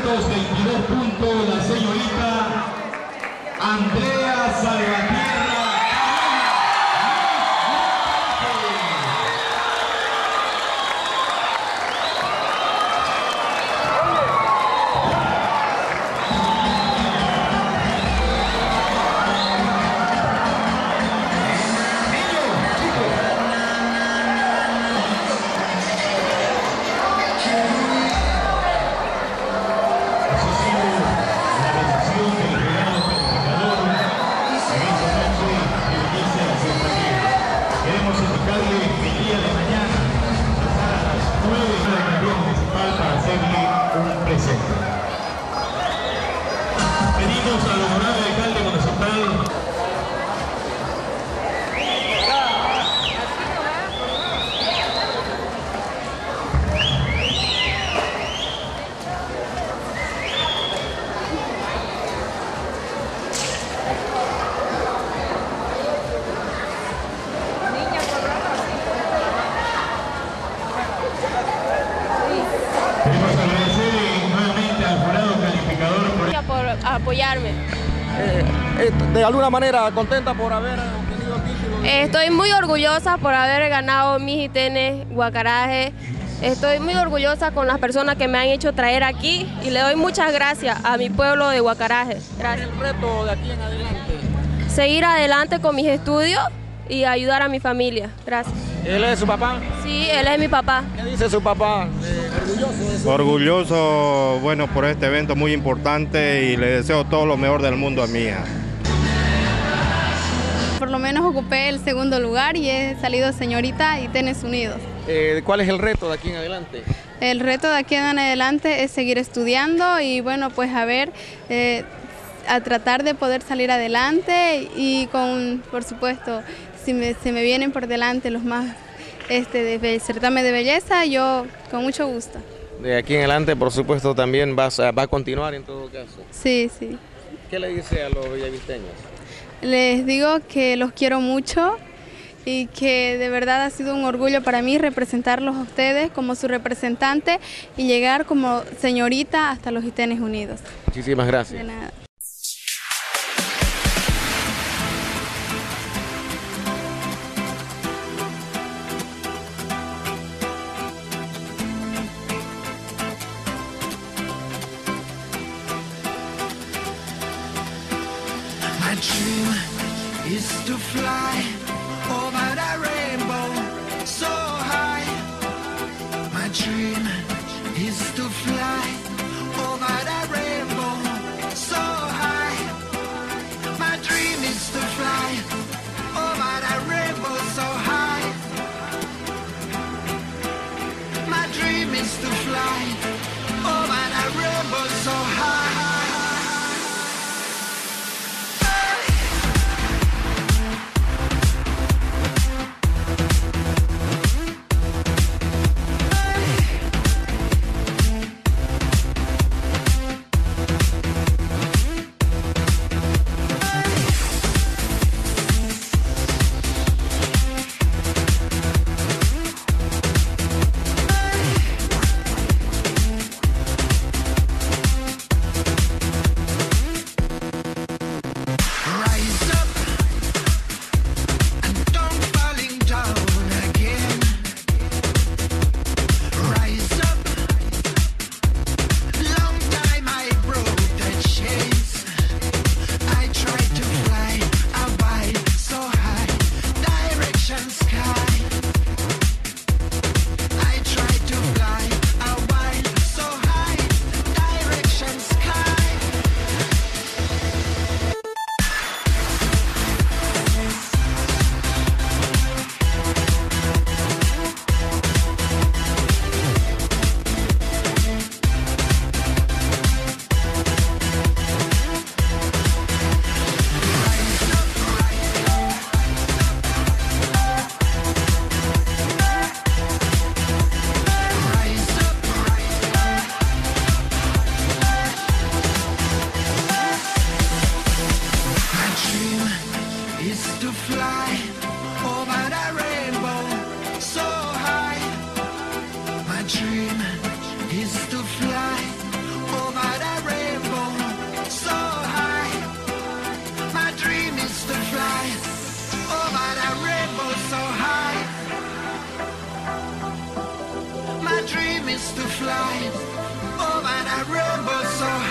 222 puntos, la señorita Andrea Salvatierra. Pedimos al honorable alcalde municipal. Queremos agradecer nuevamente al jurado calificador por apoyarme. De alguna manera contenta por haber obtenido el título. Estoy muy orgullosa por haber ganado Miss ITN Guacaraje. Estoy muy orgullosa con las personas que me han hecho traer aquí y le doy muchas gracias a mi pueblo de Guacaraje. Gracias. ¿Cuál es el reto de aquí en adelante? Seguir adelante con mis estudios y ayudar a mi familia. Gracias. ¿Él es su papá? Sí, él es mi papá. ¿Qué dice su papá? ¿Orgulloso de eso? Orgulloso, bueno, por este evento muy importante y le deseo todo lo mejor del mundo a mi hija. Por lo menos ocupé el segundo lugar y he salido señorita ITN Unidos. ¿Cuál es el reto de aquí en adelante? El reto de aquí en adelante es seguir estudiando y bueno, pues a tratar de poder salir adelante y por supuesto, si se me vienen por delante los más de certamen de belleza, yo con mucho gusto. De aquí en adelante, por supuesto, también va a continuar en todo caso. Sí, sí. ¿Qué le dice a los villavisteños? Les digo que los quiero mucho y que de verdad ha sido un orgullo para mí representarlos a ustedes como su representante y llegar como señorita hasta los ITN Unidos. Muchísimas gracias. De nada. My dream is to fly over that rainbow so high. My dream is to fly over that rainbow so high. My dream is to fly over that rainbow so high. My dream is to fly over that rainbow so high. is to fly over that rainbow so